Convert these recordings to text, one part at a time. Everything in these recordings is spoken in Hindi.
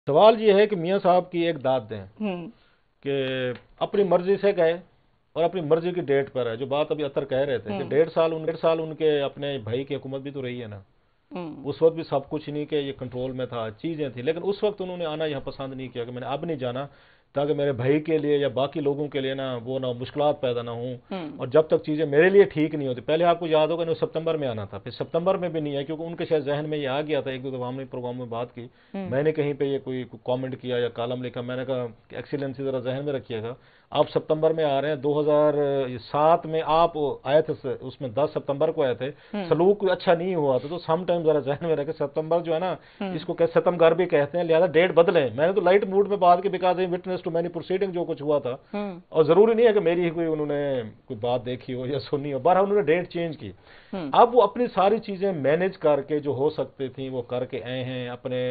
सवाल ये है कि मियाँ साहब की एक दाद दें हम्म। कि अपनी मर्जी से गए और अपनी मर्जी की डेट पर है। जो बात अभी अतर कह रहे थे कि हम्म। 1.5 साल उनके अपने भाई की हुकूमत भी तो रही है ना। हम्म। उस वक्त भी सब कुछ नहीं कि ये कंट्रोल में था, चीज़ें थी, लेकिन उस वक्त उन्होंने आना यहाँ पसंद नहीं किया कि मैंने अब नहीं जाना, ताकि मेरे भाई के लिए या बाकी लोगों के लिए ना वो ना मुश्किलात पैदा ना हों। हम्म। और जब तक चीज़ें मेरे लिए ठीक नहीं होती, पहले आपको याद होगा ना सितंबर में आना था, फिर सितंबर में भी नहीं है क्योंकि उनके शायद जहन में ये आ गया था। एक दो दफा हमने प्रोग्राम में बात की, हम्म। मैंने कहीं पे ये कोई कमेंट किया या कॉलम लिखा, मैंने कहा कि एक्सीलेंसी ज़रा जहन में रखिएगा, आप सितंबर में आ रहे हैं। 2007 में आप आए थे, उसमें 10 सितंबर को आए थे, हम्म। सलूक कोई अच्छा नहीं हुआ था, तो सम टाइम जरा जहन में रखे सितंबर जो है ना, हम्म। इसको सितमगर भी कहते हैं, लिहाजा डेट बदलें। मैंने तो लाइट मूड में बात की, because witness to many proceeding जो कुछ हुआ था, हम्म। और जरूरी नहीं है कि मेरी ही कोई उन्होंने कोई बात देखी हो या सुनी हो, बहरहाल उन्होंने डेट चेंज की। हम्म। अब वो अपनी सारी चीजें मैनेज करके जो हो सकती थी वो करके आए हैं अपने।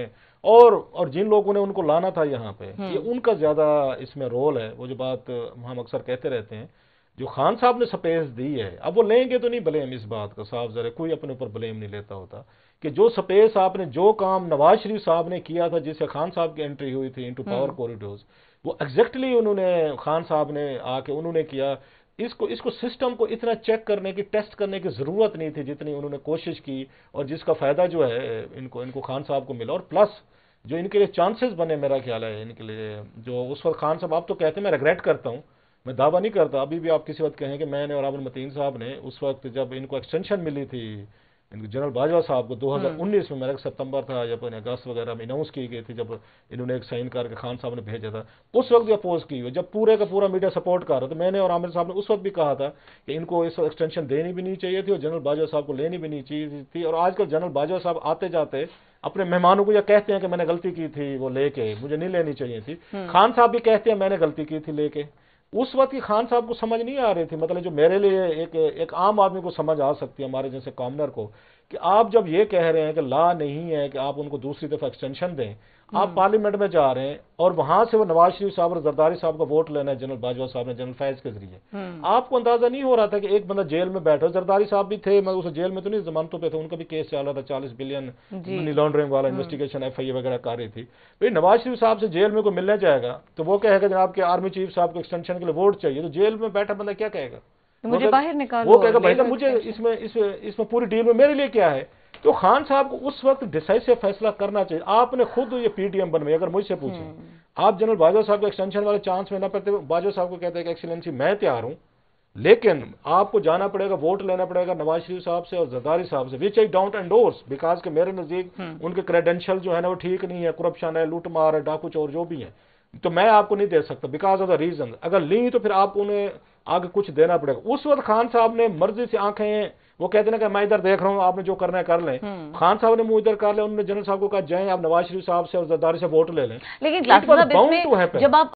और जिन लोगों ने उनको लाना था यहाँ पे, ये हम्म। उनका ज्यादा इसमें रोल है। वो जो बात हम अक्सर कहते रहते हैं, जो खान साहब ने स्पेस दी है, अब वो लेंगे तो नहीं ब्लेम इस बात का, साफ जरा कोई अपने ऊपर ब्लेम नहीं लेता होता, कि जो स्पेस आपने, जो काम नवाज शरीफ साहब ने किया था जिससे खान साहब की एंट्री हुई थी इनटू पावर हम्म। कॉरिडोर्स, वो एग्जैक्टली उन्होंने खान साहब ने आके उन्होंने किया। इसको इसको सिस्टम को इतना चेक करने की, टेस्ट करने की जरूरत नहीं थी जितनी उन्होंने कोशिश की, और जिसका फायदा जो है इनको इनको खान साहब को मिला। और प्लस जो इनके लिए चांसेस बने, मेरा ख्याल है इनके लिए, जो उस वक्त खान साहब, आप तो कहते हैं मैं रिग्रेट करता हूँ, मैं दावा नहीं करता, अभी भी आप किसी वक्त कहें कि मैंने और अब्दुल मतीन साहब ने उस वक्त जब इनको एक्सटेंशन मिली थी, इनको जनरल बाजवा साहब को हम्म। 2019 में, मेरा सितंबर था या फिर अगस्त वगैरह में अनाउंस की गई थी, जब इन्होंने एक साइन करके खान साहब ने भेजा था, उस वक्त भी अपोज की हुई, जब पूरे का पूरा मीडिया सपोर्ट कर रहा था। मैंने और आमिर साहब ने उस वक्त भी कहा था कि इनको इस एक्सटेंशन देनी भी नहीं चाहिए थी और जनरल बाजवा साहब को लेनी भी नहीं चाहिए थी। और आजकल जनरल बाजवा साहब आते जाते अपने मेहमानों को यह कहते हैं कि मैंने गलती की थी वो लेके, मुझे नहीं लेनी चाहिए थी। हम्म। खान साहब भी कहते हैं मैंने गलती की थी लेके। उस वक्त की खान साहब को समझ नहीं आ रही थी, मतलब जो मेरे लिए एक आम आदमी को समझ आ सकती है, हमारे जैसे कॉमनर को, कि आप जब ये कह रहे हैं कि लॉ नहीं है कि आप उनको दूसरी दफा एक्सटेंशन दें, आप हम्म। पार्लियामेंट में जा रहे हैं और वहां से वो नवाज शरीफ साहब और जरदारी साहब का वोट लेना है जनरल बाजवा साहब ने जनरल फैज के जरिए। हम्म। आपको अंदाजा नहीं हो रहा था कि एक बंदा जेल में बैठा, जरदारी साहब भी थे, मैं उस जेल में तो नहीं, जमानतों पे थे, उनका भी केस चल रहा था 40 बिलियन जी। मनी लॉन्ड्रिंग वाला, हम्म। इन्वेस्टिगेशन एफआईए वगैरह कर रही थी। भाई नवाज शरीफ साहब से जेल में कोई मिलने जाएगा तो वो कहेगा जनाब के आर्मी चीफ साहब को एक्सटेंशन के लिए वोट चाहिए, तो जेल में बैठा बंदा क्या कहेगा? तो वो मुझे बाहर वो निकालो, कहेगा ले भाई लो साहब मुझे एक्सटेंशन। इसमें पूरी डील में मेरे लिए क्या है? तो खान साहब को उस वक्त डिसाइसिव फैसला करना चाहिए। आपने खुद ये पीटीएम बनवाई, अगर मुझसे पूछें, हम्म। आप जनरल बाजवा साहब को एक्सटेंशन वाले चांस में ना पड़ते, बाजवा साहब को कहते हैं कि एक्सीलेंसी मैं तैयार हूं, लेकिन आपको जाना पड़ेगा, वोट लेना पड़ेगा नवाज शरीफ साहब से और जरदारी साहब से, which I don't endorse, because के मेरे नजदीक हम्म। उनके क्रेडेंशियल जो है ना वो ठीक नहीं है, करप्शन है, लूटमार है, डाकू चोर जो भी है, तो मैं आपको नहीं दे सकता बिकॉज ऑफ द रीजन। अगर ली तो फिर आप उन्हें आगे कुछ देना पड़ेगा। उस वक्त खान साहब ने मर्जी से आंखें, वो कहते ना कि मैं इधर देख रहा हूं, आपने जो करना है कर लें, हम्म। खान साहब ने मुंह इधर कर लिया, उन्होंने जनरल साहब को कहा जाएं आप नवाज शरीफ साहब से और जरदारी से वोट ले लें। लेकिन इट क्लासेस वॉज साहब बाउंड टू इसमें हैपन। जब आप